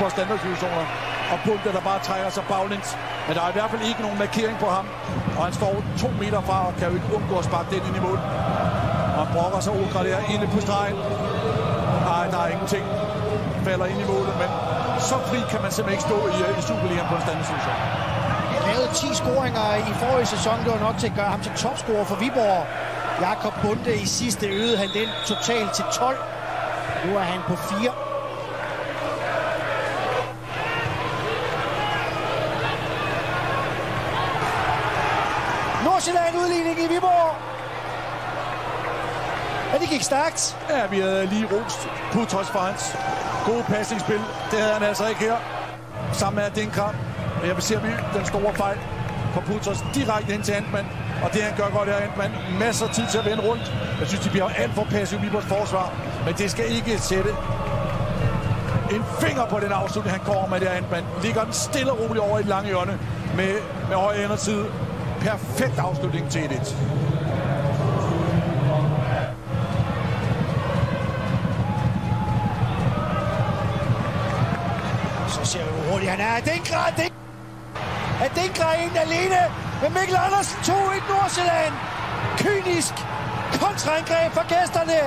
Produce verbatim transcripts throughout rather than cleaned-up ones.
par standardsituationer, og Bunde, der bare trækker sig baglæns. Men der er i hvert fald ikke nogen markering på ham, og han står to meter fra og kan jo ikke undgå at sparke den ind i mål. Og han brokker sig Olgren der inde på stregen. Nej, der er ingenting. Falder ind i målet, men så fri kan man simpelthen ikke stå i, i Superligaen på en standardsituation. Han lavede ti scoringer i forrige sæson. Det var nok til at gøre ham til topscorer for Viborg. Jakob Bunde i sidste øgede han den totalt til tolv. Nu er han på fire. Nordsjælland udligning i Viborg. Ja, det gik stærkt. Ja, vi havde lige rost Putros for hans gode passningsspil. Det havde han altså ikke her. Sammen med Adinkra. Og jeg vil se den store fejl for Putros direkte ind til Antmann. Og det han gør godt her, Antmann. Masser af tid til at vende rundt. Jeg synes, de bliver alt for passive i vores forsvar. Men det skal ikke sætte en finger på den afslutning, han kommer med der, Antmann. Ligger den stille og roligt over i et lange hjørne med, med højre inderside. Perfekt afslutning til et et. Så ser vi, hvor hurtigt han er. Adinkra, Adinkra. Adinkra er en alene. Men Mikkel Andersen to et Nordsjælland. Kynisk kontraangreb for gæsterne.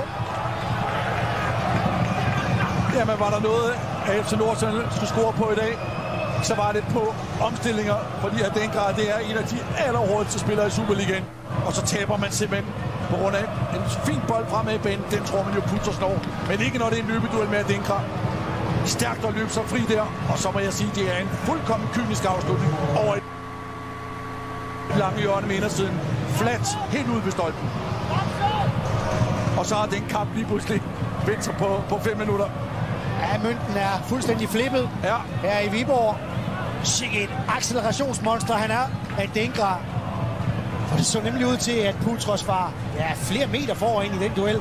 Jamen, var der noget, at F C Nordsjælland skulle score på i dag, så var det på omstillinger, fordi Adinkra, det er en af de allerhurtigste spillere i Superligaen. Og så taber man simpelthen på grund af en fin bold fremad i banen. Den tror man jo Putros når, men ikke når det er en løbeduel med Adinkra. Stærkt at løbe så fri der, og så må jeg sige, det er en fuldkommen kynisk afslutning over et lange hjørne med indersiden. Flat, helt ude ved stolpen. Og så har den kamp lige pludselig vendt sig på, på fem minutter. Ja, mønten er fuldstændig flippet ja. her i Viborg. Sikke et accelerationsmonster han er, Adinkra. Og det så nemlig ud til, at Putros var ja, flere meter foran i den duel.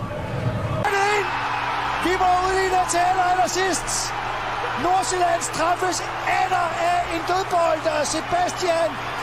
Viborg udligner til aller, aller sidst. Nordsjælland straffes atter af en dødbold, og Sebastian